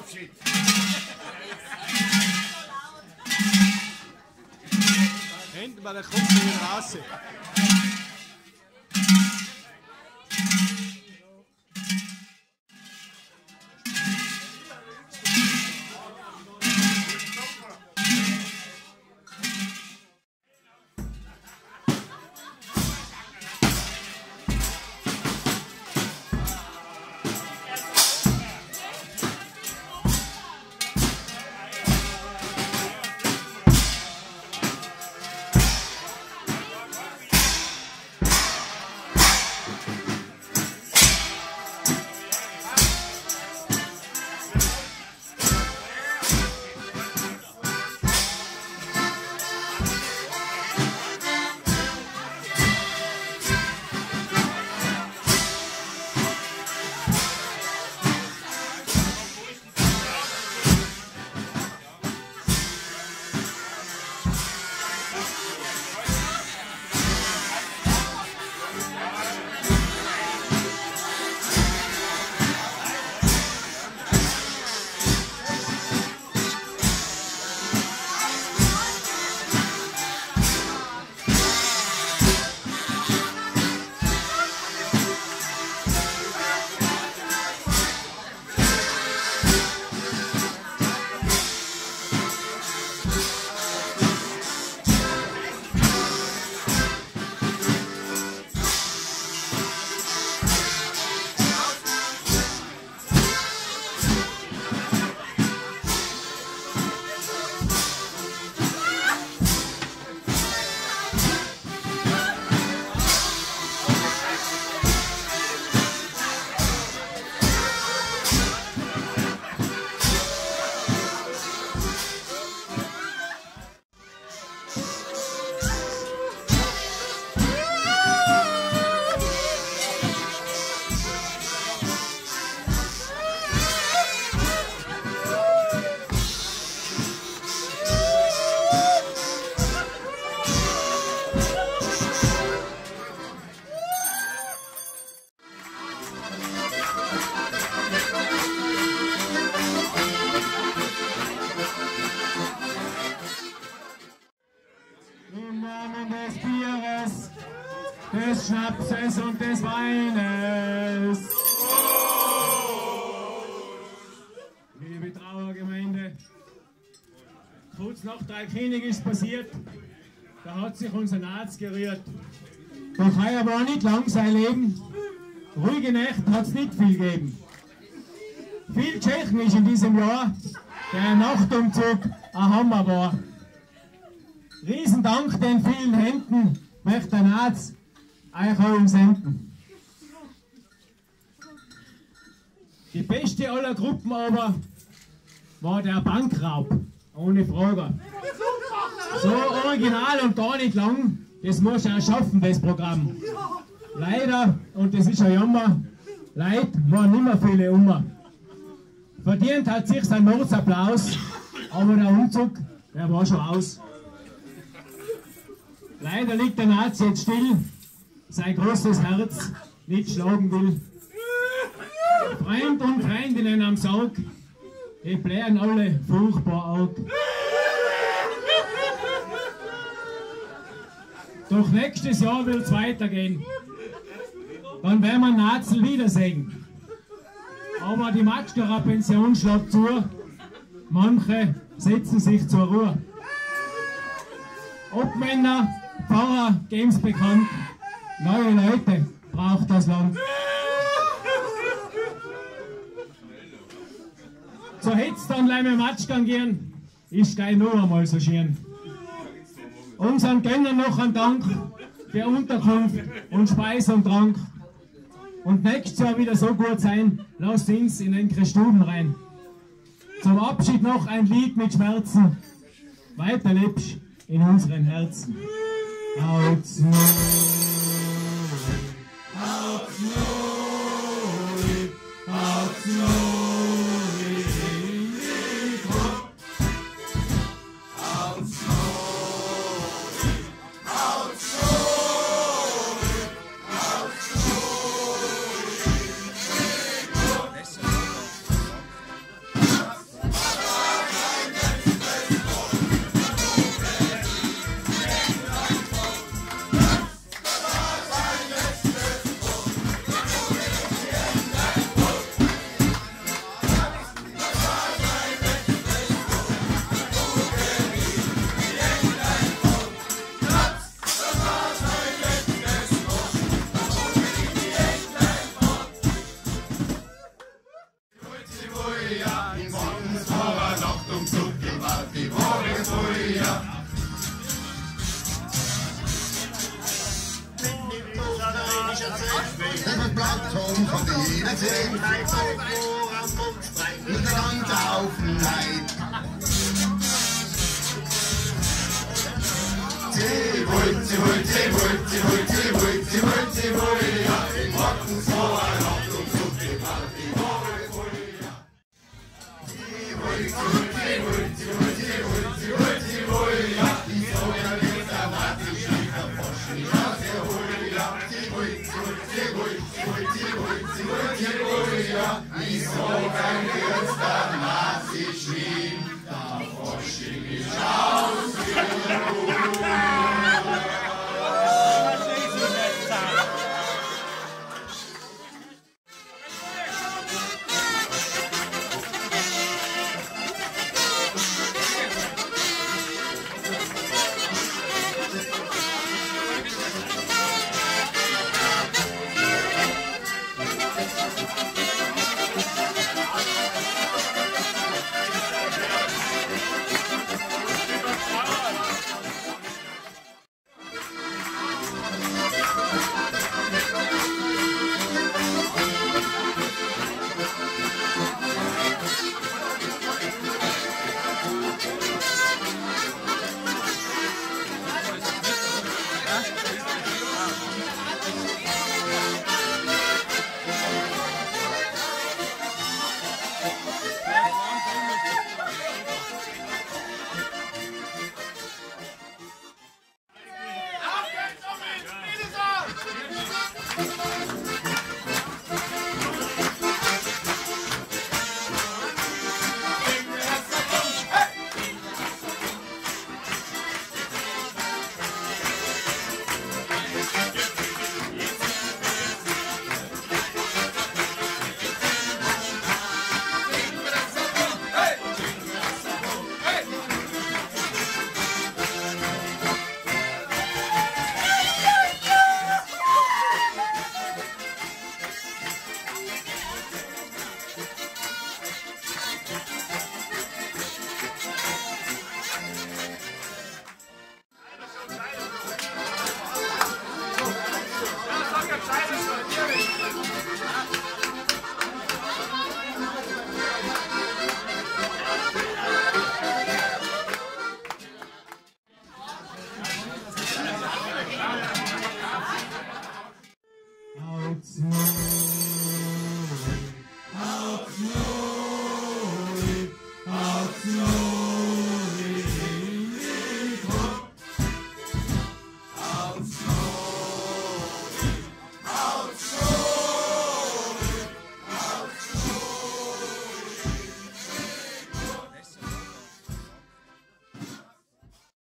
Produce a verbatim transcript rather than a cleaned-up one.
Abschied. Hinten bei der Kuppel wieder raus. des Schnapses und des Weines. Liebe Trauergemeinde, kurz nach Dreikönig ist passiert, da hat sich unser Arzt gerührt. Doch heuer war nicht lang sein Leben, ruhige Nächte hat es nicht viel gegeben. Viel Tschechen ist in diesem Jahr, der Nachtumzug ein Hammer war. Riesendank den vielen Händen möchte der Arzt euch allen senden. Die beste aller Gruppen aber war der Bankraub, ohne Frage. So original und gar nicht lang, das muss er schaffen, das Programm. Leider, und das ist ein Jammer, Leid waren nicht mehr viele um. Verdient hat sich sein Mordsapplaus, aber der Umzug, der war schon aus. Leider liegt der Nazi jetzt still, sein großes Herz nicht schlagen will. Freund und Freundinnen am Sarg, die blären alle furchtbar arg. Doch nächstes Jahr wird es weitergehen. Dann werden wir Nazel wiedersehen. Aber die Matschkerer Pension schlägt zu, manche setzen sich zur Ruhe. Obmänner, Pfarrer, geben's bekannt, neue Leute braucht das Land. So hätt's dann leime Matschgang gehen, ist gleich noch einmal so schön. Unseren Gönnern noch einen Dank für Unterkunft und Speis und Trank. Und nächstes Jahr wieder so gut sein, lasst uns in eure Stuben rein. Zum Abschied noch ein Lied mit Schmerzen, weiter lebst in unseren Herzen. Haut's nur, haut's nur, haut's nur. zehn Leid irgendwo am Mund, ein Land auf den Leib. Tibull, Tibull, Tibull, Tibull, Tibull, Tibull, Tibull, ja, den Rocken vor ein Hoffnung zu dem Party. Tibull, Tibull, Tibull, Tibull, Tibull, Tibull, Tibull, ja, die Soja wird dramatisch wieder forschen, ja, Tibull, ja, Tibull, Tibull, Tibull, Tibull, Tibull, Tibull, ja, die Soja wird dramatisch wieder forschen, ja, Thank you.